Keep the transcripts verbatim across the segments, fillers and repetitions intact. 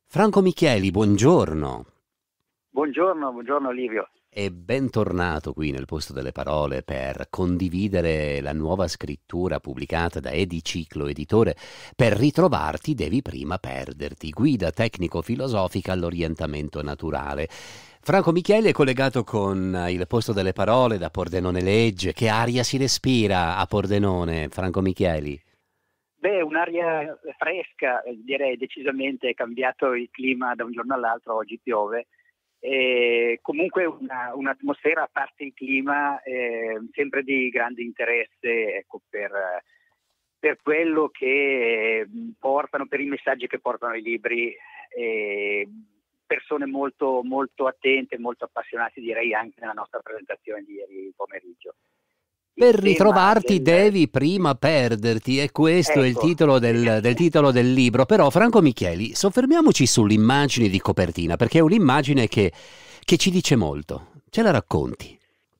Franco Micheli, buongiorno Buongiorno, buongiorno Livio. e bentornato qui nel Posto delle Parole per condividere la nuova scrittura pubblicata da Ediciclo Editore. Per ritrovarti devi prima perderti, guida tecnico-filosofica all'orientamento naturale. Franco Micheli è collegato con il Posto delle Parole da Pordenone Legge. Che aria si respira a Pordenone, Franco Micheli? Beh, un'aria fresca, eh, direi decisamente è cambiato il clima da un giorno all'altro, oggi piove. E comunque una- un'atmosfera, a parte il clima, eh, sempre di grande interesse, ecco, per, per quello che eh, portano, per i messaggi che portano i libri, eh, persone molto, molto attente, molto appassionate, direi anche nella nostra presentazione di ieri pomeriggio. Per Il tema ritrovarti del... devi prima perderti, e questo è il Ecco, titolo sì. del, del titolo del libro. Però, Franco Micheli, soffermiamoci sull'immagine di copertina, perché è un'immagine che, che ci dice molto. Ce la racconti?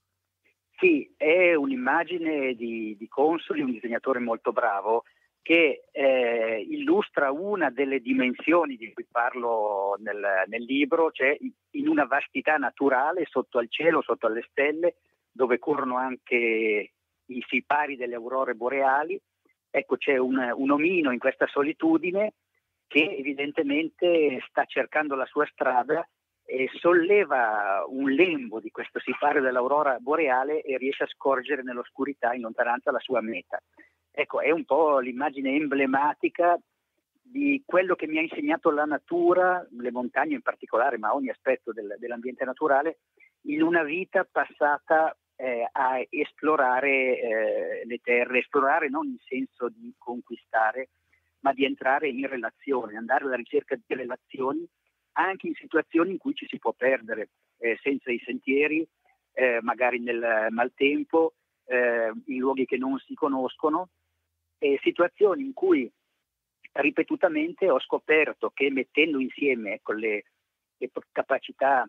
Sì, è un'immagine di, di Consoli, un disegnatore molto bravo, che eh, illustra una delle dimensioni di cui parlo nel, nel libro, cioè in una vastità naturale sotto al cielo, sotto alle stelle, dove corrono anche i sipari delle aurore boreali. Ecco, c'è un, un omino in questa solitudine che evidentemente sta cercando la sua strada e solleva un lembo di questo sipario dell'aurora boreale e riesce a scorgere nell'oscurità in lontananza la sua meta. Ecco, è un po' l'immagine emblematica di quello che mi ha insegnato la natura, le montagne in particolare, ma ogni aspetto del, dell'ambiente naturale, in una vita passata eh, a esplorare eh, le terre, esplorare non in senso di conquistare, ma di entrare in relazione, andare alla ricerca di relazioni anche in situazioni in cui ci si può perdere, eh, senza i sentieri, eh, magari nel maltempo, eh, in luoghi che non si conoscono, e situazioni in cui ripetutamente ho scoperto che mettendo insieme con le, le capacità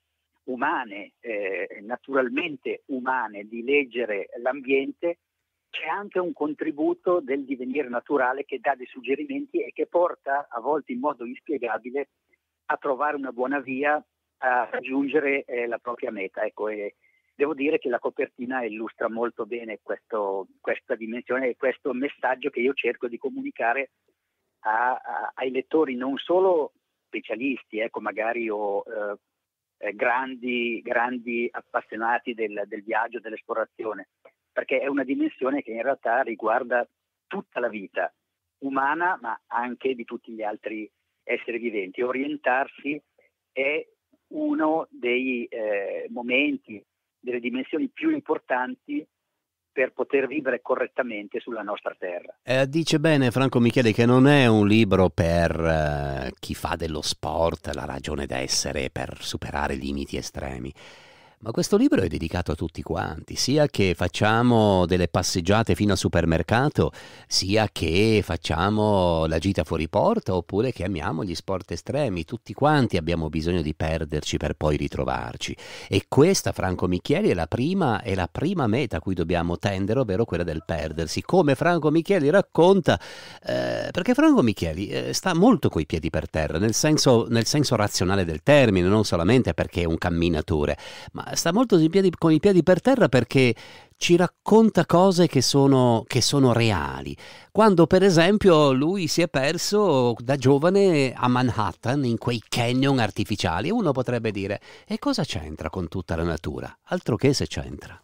umane, eh, naturalmente umane, di leggere l'ambiente, c'è anche un contributo del divenire naturale che dà dei suggerimenti e che porta, a volte in modo inspiegabile, a trovare una buona via a raggiungere eh, la propria meta. Ecco, e devo dire che la copertina illustra molto bene questo, questa dimensione e questo messaggio che io cerco di comunicare a, a, ai lettori, non solo specialisti, ecco, magari o eh, eh, grandi, grandi appassionati del, del viaggio, dell'esplorazione, perché è una dimensione che in realtà riguarda tutta la vita umana, ma anche di tutti gli altri esseri viventi. Orientarsi è uno dei eh, momenti, delle dimensioni più importanti per poter vivere correttamente sulla nostra terra. Eh, dice bene Franco Micheli che non è un libro per eh, chi fa dello sport la ragione d'essere, per superare limiti estremi. Ma questo libro è dedicato a tutti quanti, sia che facciamo delle passeggiate fino al supermercato, sia che facciamo la gita fuori porta, oppure che amiamo gli sport estremi. Tutti quanti abbiamo bisogno di perderci per poi ritrovarci. E questa, Franco Micheli, è la prima, è la prima meta a cui dobbiamo tendere, ovvero quella del perdersi. Come Franco Micheli racconta, eh, perché Franco Micheli eh, sta molto coi piedi per terra, nel senso, nel senso razionale del termine, non solamente perché è un camminatore, ma sta molto in piedi- con i piedi per terra perché ci racconta cose che sono, che sono reali. Quando, per esempio, lui si è perso da giovane a Manhattan, in quei canyon artificiali, e uno potrebbe dire: e cosa c'entra con tutta la natura? Altro che se c'entra.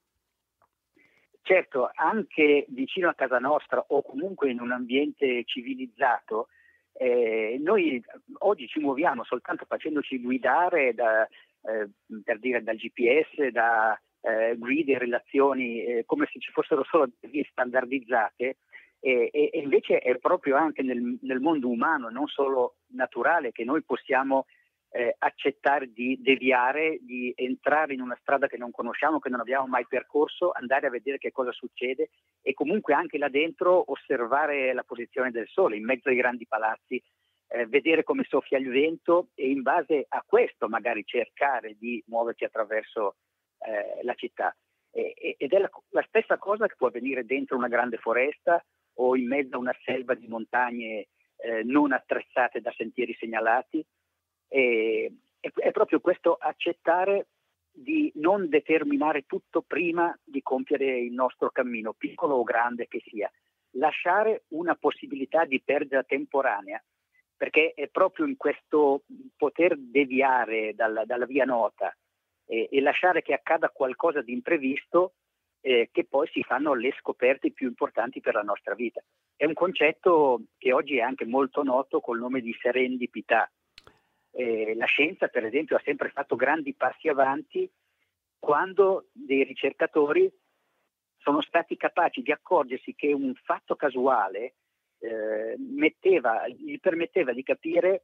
Certo, anche vicino a casa nostra o comunque in un ambiente civilizzato, eh, noi oggi ci muoviamo soltanto facendoci guidare da, eh, per dire, dal G P S, da eh, guide e relazioni, eh, come se ci fossero solo vie standardizzate, e, e- e invece è proprio anche nel, nel mondo umano, non solo naturale, che noi possiamo eh, accettare di deviare, di entrare in una strada che non conosciamo, che non abbiamo mai percorso, andare a vedere che cosa succede e comunque anche là dentro osservare la posizione del sole in mezzo ai grandi palazzi, eh, vedere come soffia il vento e in base a questo magari cercare di muoverci attraverso eh, la città. E, e- ed è la, la stessa cosa che può avvenire dentro una grande foresta o in mezzo a una selva di montagne eh, non attrezzate da sentieri segnalati. E, è, è proprio questo accettare di non determinare tutto prima di compiere il nostro cammino, piccolo o grande che sia. Lasciare una possibilità di perdita temporanea, perché è proprio in questo poter deviare dalla, dalla via nota e, e lasciare che accada qualcosa di imprevisto eh, che poi si fanno le scoperte più importanti per la nostra vita. È un concetto che oggi è anche molto noto col nome di serendipità. Eh, la scienza, per esempio, ha sempre fatto grandi passi avanti quando dei ricercatori sono stati capaci di accorgersi che un fatto casuale eh, metteva, gli permetteva di capire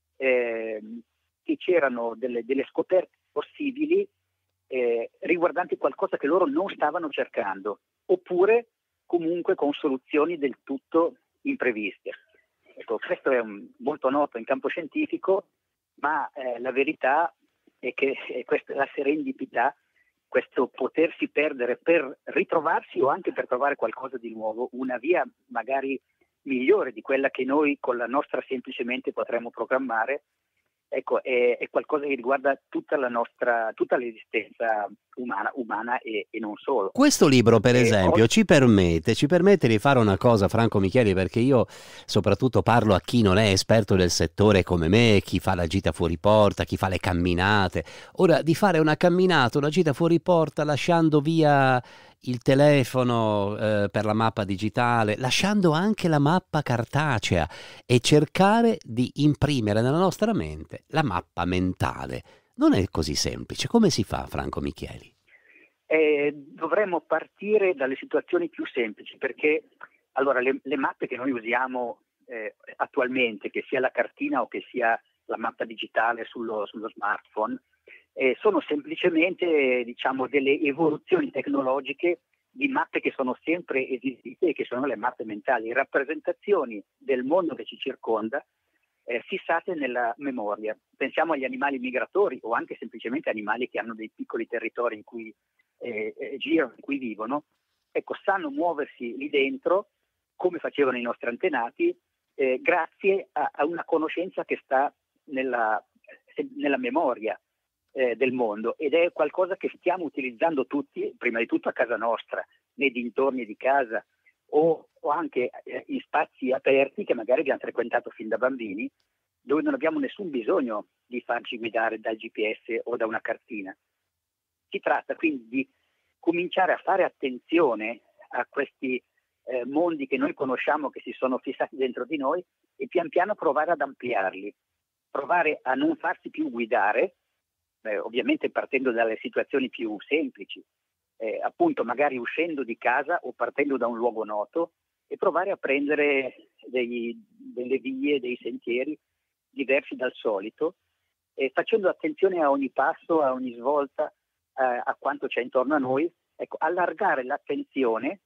eh, che c'erano delle, delle scoperte possibili eh, riguardanti qualcosa che loro non stavano cercando, oppure comunque con soluzioni del tutto impreviste. Ecco, questo è un, molto noto in campo scientifico, ma eh, la verità è che è questa, la serendipità, questo potersi perdere per ritrovarsi o anche per trovare qualcosa di nuovo, una via magari migliore di quella che noi con la nostra semplicemente potremmo programmare, ecco, è, è qualcosa che riguarda tutta la nostra, tutta l'esistenza umana, umana e, e non solo. Questo libro, per e esempio, oggi... ci permette, ci permette di fare una cosa, Franco Micheli, perché io soprattutto parlo a chi non è esperto del settore come me, chi fa la gita fuori porta, chi fa le camminate. Ora, di fare una camminata, una gita fuori porta, lasciando via il telefono eh, per la mappa digitale, lasciando anche la mappa cartacea e cercare di imprimere nella nostra mente la mappa mentale. Non è così semplice. Come si fa, Franco Micheli? Eh, dovremmo partire dalle situazioni più semplici, perché allora le, le mappe che noi usiamo eh, attualmente, che sia la cartina o che sia la mappa digitale sullo, sullo smartphone, eh, sono semplicemente diciamo delle evoluzioni tecnologiche di mappe che sono sempre esistite e che sono le mappe mentali, rappresentazioni del mondo che ci circonda eh, fissate nella memoria. Pensiamo agli animali migratori o anche semplicemente animali che hanno dei piccoli territori in cui eh, eh, girano, in cui vivono, ecco, sanno muoversi lì dentro come facevano i nostri antenati eh, grazie a, a una conoscenza che sta nella, nella memoria eh, del mondo, ed è qualcosa che stiamo utilizzando tutti, prima di tutto a casa nostra, nei dintorni di casa o, o anche eh, in spazi aperti che magari abbiamo frequentato fin da bambini, dove non abbiamo nessun bisogno di farci guidare dal G P S o da una cartina. Si tratta quindi di cominciare a fare attenzione a questi eh, mondi che noi conosciamo, che si sono fissati dentro di noi, e pian piano provare ad ampliarli, provare a non farsi più guidare, eh, ovviamente partendo dalle situazioni più semplici, eh, appunto magari uscendo di casa o partendo da un luogo noto, e provare a prendere dei, delle vie, dei sentieri diversi dal solito, e facendo attenzione a ogni passo, a ogni svolta, eh, a quanto c'è intorno a noi, ecco, allargare l'attenzione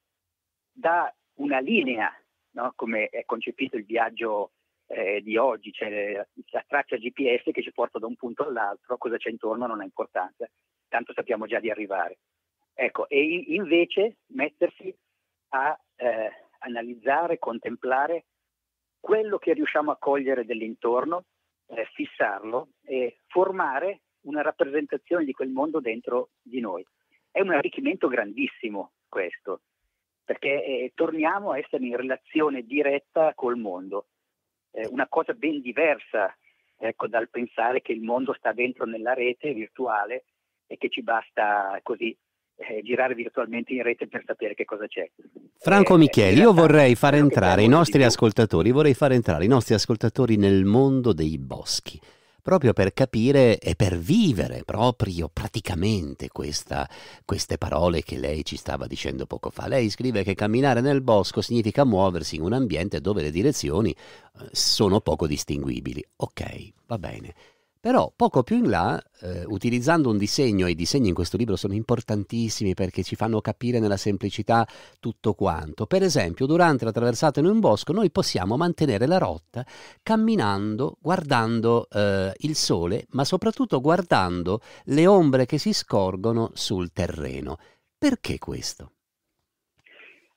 da una linea, no? Come è concepito il viaggio eh, di oggi, c'è la traccia G P S che ci porta da un punto all'altro, cosa c'è intorno non ha importanza, tanto sappiamo già di arrivare. Ecco, e invece mettersi a eh, analizzare, contemplare quello che riusciamo a cogliere dell'intorno, eh, fissarlo e formare una rappresentazione di quel mondo dentro di noi. È un arricchimento grandissimo questo, perché eh, torniamo a essere in relazione diretta col mondo, eh, una cosa ben diversa, ecco, dal pensare che il mondo sta dentro nella rete virtuale e che ci basta così eh, girare virtualmente in rete per sapere che cosa c'è. Franco eh, Micheli, realtà, io vorrei fare entrare i nostri più... ascoltatori, vorrei fare entrare i nostri ascoltatori nel mondo dei boschi, proprio per capire e per vivere proprio praticamente questa, queste parole che lei ci stava dicendo poco fa. Lei scrive che camminare nel bosco significa muoversi in un ambiente dove le direzioni sono poco distinguibili. Ok, va bene. Però poco più in là, eh, utilizzando un disegno, e i disegni in questo libro sono importantissimi perché ci fanno capire nella semplicità tutto quanto. Per esempio, durante la traversata in un bosco noi possiamo mantenere la rotta camminando, guardando eh, il sole, ma soprattutto guardando le ombre che si scorgono sul terreno. Perché questo?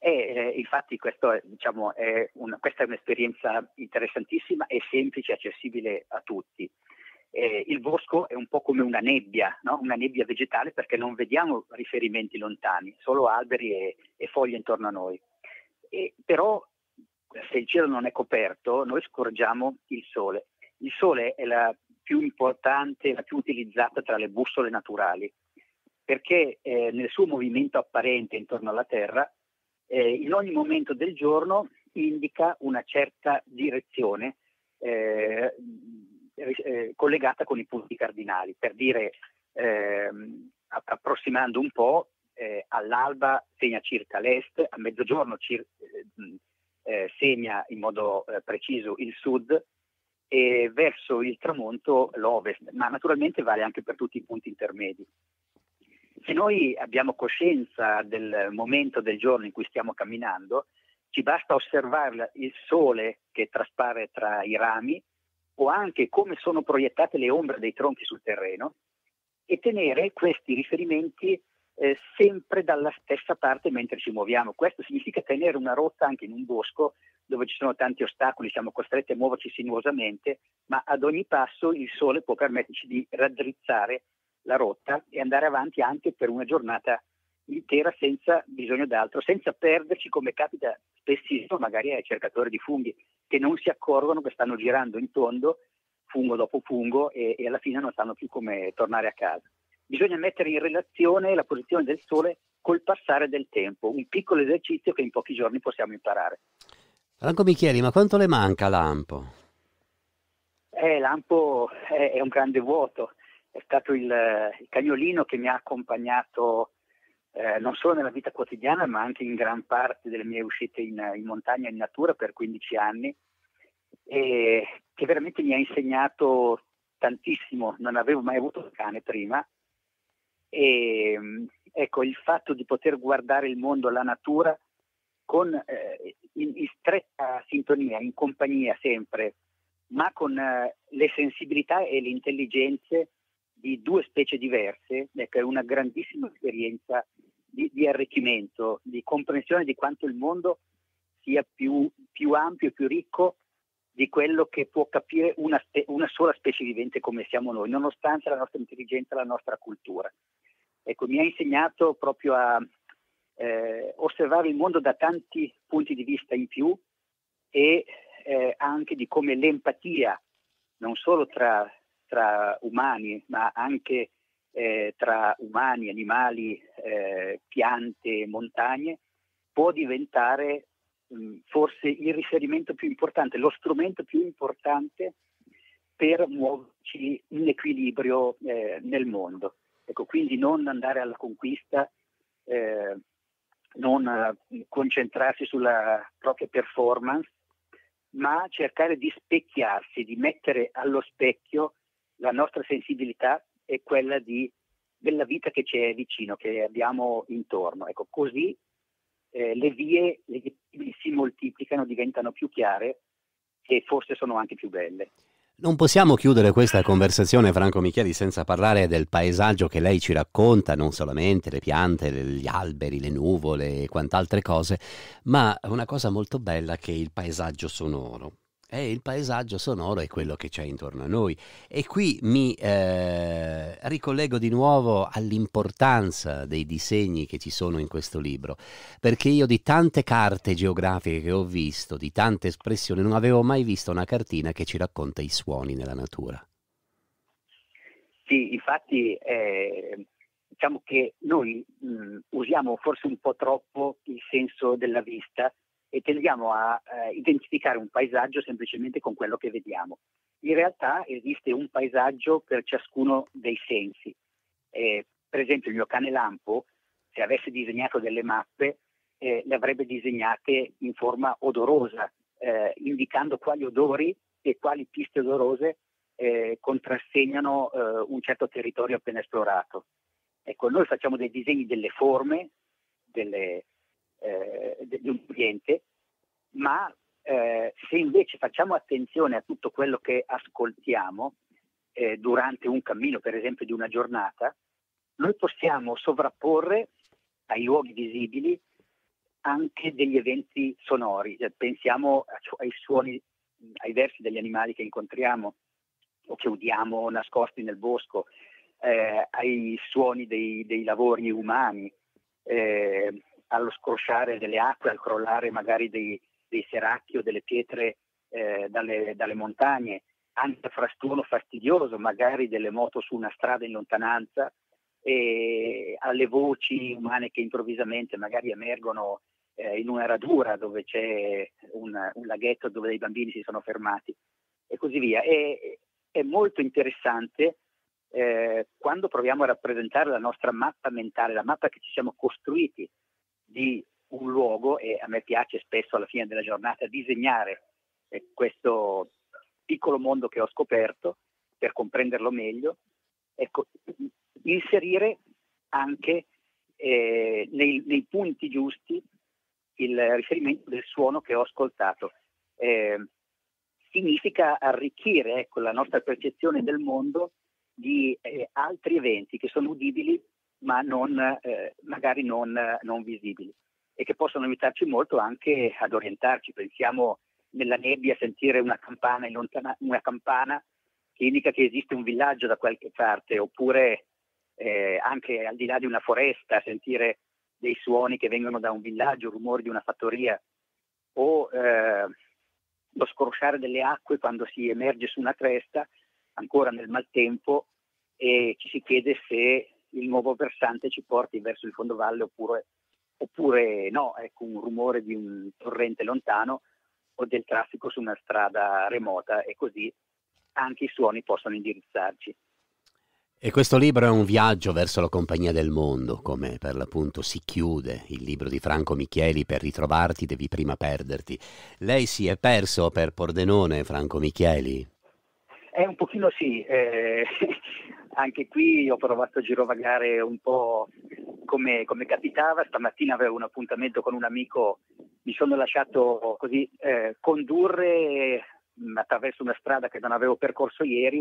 E eh, infatti questo è, diciamo, è una, questa è un'esperienza interessantissima e semplice, accessibile a tutti. Eh, il bosco è un po' come una nebbia, no? Una nebbia vegetale, perché non vediamo riferimenti lontani, solo alberi e, e foglie intorno a noi. E, però se il cielo non è coperto, noi scorgiamo il sole. Il sole è la più importante, la più utilizzata tra le bussole naturali, perché eh, nel suo movimento apparente intorno alla Terra, eh, in ogni momento del giorno indica una certa direzione eh, eh, collegata con i punti cardinali. Per dire, eh, approssimando un po', eh, all'alba segna circa l'est, a mezzogiorno cir- eh, segna in modo eh, preciso il sud, e verso il tramonto l'ovest, ma naturalmente vale anche per tutti i punti intermedi. Se noi abbiamo coscienza del momento del giorno in cui stiamo camminando, ci basta osservare il sole che traspare tra i rami, o anche come sono proiettate le ombre dei tronchi sul terreno, e tenere questi riferimenti eh, sempre dalla stessa parte mentre ci muoviamo. Questo significa tenere una rotta anche in un bosco dove ci sono tanti ostacoli, siamo costretti a muoverci sinuosamente, ma ad ogni passo il sole può permetterci di raddrizzare la rotta e andare avanti anche per una giornata intera senza bisogno d'altro, senza perderci, come capita spessissimo magari ai cercatori di funghi, che non si accorgono che stanno girando in tondo fungo dopo fungo e, e alla fine non sanno più come tornare a casa. Bisogna mettere in relazione la posizione del sole col passare del tempo, un piccolo esercizio che in pochi giorni possiamo imparare. Franco Michieli, ma quanto le manca Lampo? Eh, Lampo è, è un grande vuoto, è stato il, il cagnolino che mi ha accompagnato eh, non solo nella vita quotidiana, ma anche in gran parte delle mie uscite in, in montagna e in natura per quindici anni, e che veramente mi ha insegnato tantissimo. Non avevo mai avuto un cane prima, e ecco, il fatto di poter guardare il mondo, la natura, con, eh, in, in stretta sintonia, in compagnia sempre, ma con eh, le sensibilità e le intelligenze di due specie diverse, ecco, è una grandissima esperienza di, di arricchimento, di comprensione di quanto il mondo sia più, più ampio e più ricco di quello che può capire una, spe- una sola specie vivente come siamo noi, nonostante la nostra intelligenza e la nostra cultura. Ecco, mi ha insegnato proprio a eh, osservare il mondo da tanti punti di vista in più, e eh, anche di come l'empatia, non solo tra, tra umani, ma anche eh, tra umani, animali, eh, piante, montagne, può diventare mh, forse il riferimento più importante, lo strumento più importante per muoverci in equilibrio eh, nel mondo. Ecco, quindi non andare alla conquista, eh, non eh, concentrarsi sulla propria performance, ma cercare di specchiarsi, di mettere allo specchio la nostra sensibilità e quella di, della vita che ci è vicino, che abbiamo intorno. Ecco, così eh, le vie, le vie si moltiplicano, diventano più chiare e forse sono anche più belle. Non possiamo chiudere questa conversazione, Franco Michieli, senza parlare del paesaggio che lei ci racconta, non solamente le piante, gli alberi, le nuvole e quant'altre cose, ma una cosa molto bella che è il paesaggio sonoro. E il paesaggio sonoro è quello che c'è intorno a noi. E qui mi eh, ricollego di nuovo all'importanza dei disegni che ci sono in questo libro, perché io di tante carte geografiche che ho visto, di tante espressioni, non avevo mai visto una cartina che ci racconta i suoni nella natura. Sì, infatti eh, diciamo che noi mh, usiamo forse un po' troppo il senso della vista e tendiamo a eh, identificare un paesaggio semplicemente con quello che vediamo. In realtà esiste un paesaggio per ciascuno dei sensi. Eh, per esempio il mio cane Lampo, se avesse disegnato delle mappe, eh, le avrebbe disegnate in forma odorosa, eh, indicando quali odori e quali piste odorose eh, contrassegnano eh, un certo territorio appena esplorato. Ecco, noi facciamo dei disegni delle forme, delle, eh, di un ambiente, ma eh, se invece facciamo attenzione a tutto quello che ascoltiamo eh, durante un cammino, per esempio di una giornata, noi possiamo sovrapporre ai luoghi visibili anche degli eventi sonori. Pensiamo ai suoni, ai versi degli animali che incontriamo o che udiamo nascosti nel bosco, eh, ai suoni dei, dei lavori umani, eh, allo scrosciare delle acque, al crollare magari dei, dei seracchi o delle pietre eh, dalle, dalle montagne, anche al frastuono fastidioso magari delle moto su una strada in lontananza, e alle voci umane che improvvisamente magari emergono eh, in una radura dove c'è un, un laghetto dove dei bambini si sono fermati e così via. E, è molto interessante eh, quando proviamo a rappresentare la nostra mappa mentale, la mappa che ci siamo costruiti di un luogo, e a me piace spesso alla fine della giornata disegnare eh, questo piccolo mondo che ho scoperto per comprenderlo meglio. Ecco, inserire anche eh, nei, nei punti giusti il riferimento del suono che ho ascoltato. Eh, significa arricchire, ecco, la nostra percezione del mondo di eh, altri eventi che sono udibili ma non, eh, magari non, non visibili, e che possono aiutarci molto anche ad orientarci. Pensiamo nella nebbia a sentire una campana in lontana, una campana che indica che esiste un villaggio da qualche parte, oppure eh, anche al di là di una foresta sentire dei suoni che vengono da un villaggio, rumori di una fattoria, o eh, lo scrosciare delle acque quando si emerge su una cresta ancora nel maltempo e ci si chiede se il nuovo versante ci porti verso il fondovalle oppure, oppure no, ecco, un rumore di un torrente lontano o del traffico su una strada remota, e così anche i suoni possono indirizzarci. E questo libro è un viaggio verso la compagnia del mondo, come per l'appunto si chiude il libro di Franco Micheli. Per ritrovarti devi prima perderti. Lei si è perso per Pordenone, Franco Micheli? È un pochino sì, eh, anche qui ho provato a girovagare un po' come, come capitava. Stamattina avevo un appuntamento con un amico, mi sono lasciato così eh, condurre mh, attraverso una strada che non avevo percorso ieri,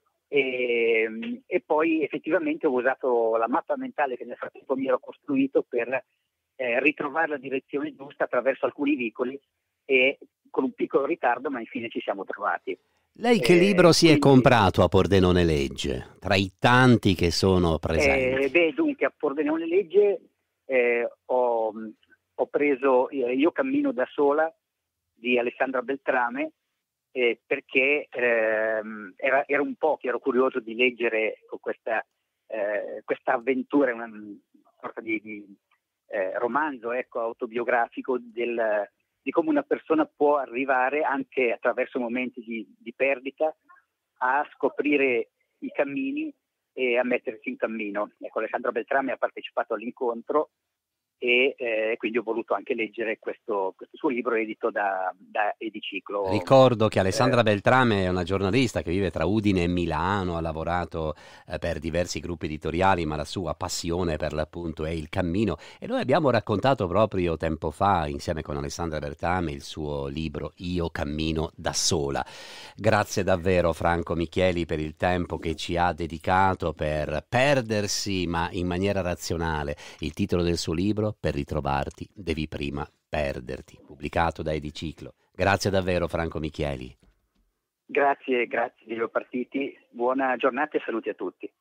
e, e poi effettivamente ho usato la mappa mentale che nel frattempo mi ero costruito per eh, ritrovare la direzione giusta attraverso alcuni vicoli, e con un piccolo ritardo, ma infine ci siamo trovati. Lei che Eh, libro si quindi, è comprato a Pordenone Legge, tra i tanti che sono presenti? Eh, beh, dunque, a Pordenone Legge eh, ho, ho preso eh, Io cammino da sola di Alessandra Beltrame, eh, perché ehm, era, era un po' che ero curioso di leggere questa, eh, questa avventura, una sorta di, di eh, romanzo, ecco, autobiografico del, di come una persona può arrivare anche attraverso momenti di, di perdita a scoprire i cammini e a mettersi in cammino. Ecco, Alessandra Beltrame ha partecipato all'incontro e eh, quindi ho voluto anche leggere questo, questo suo libro edito da, da Ediciclo. Ricordo che Alessandra Eh, Beltrame è una giornalista che vive tra Udine e Milano, ha lavorato eh, per diversi gruppi editoriali, ma la sua passione per l'appunto è il cammino, e noi abbiamo raccontato proprio tempo fa insieme con Alessandra Beltrame il suo libro Io cammino da sola. Grazie davvero Franco Micheli per il tempo che ci ha dedicato per perdersi ma in maniera razionale. Il titolo del suo libro: Per ritrovarti devi prima perderti, pubblicato da Ediciclo. Grazie davvero Franco Micheli. Grazie, grazie di Partiti, buona giornata e saluti a tutti.